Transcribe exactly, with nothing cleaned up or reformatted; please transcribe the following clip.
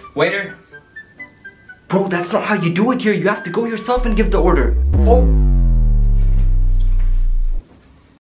Waiter. Bro, that's not how you do it here. You have to go yourself and give the order. Oh.